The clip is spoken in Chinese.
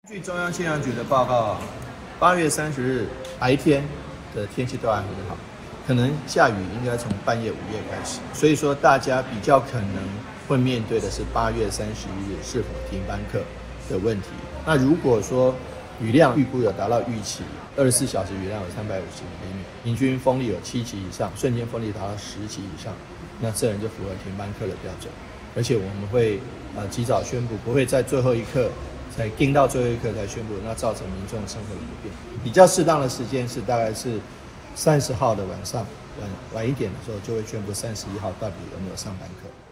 据中央气象局的报告，8月30日白天的天气都还很好，可能下雨应该从半夜5夜开始，所以说大家比较可能会面对的是8月31日是否停班课的问题。那如果说雨量预估有达到预期，24小时雨量有350毫米，平均风力有7级以上，瞬间风力达到10级以上，那这人就符合停班课的标准。而且我们会及早宣布，不会在最后一刻才盯到最后一刻才宣布，那造成民众生活的不便。比较适当的时间是大概是30号的晚上，晚一点的时候就会宣布31号到底有没有上班课。